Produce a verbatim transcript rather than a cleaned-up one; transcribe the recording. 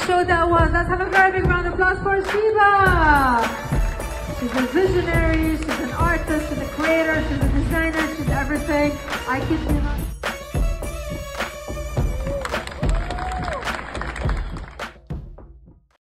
show that was. Let's have a very big round of applause for Shiva. She's a visionary, she's an artist, she's a creator, she's a designer, she's everything. I kid you not.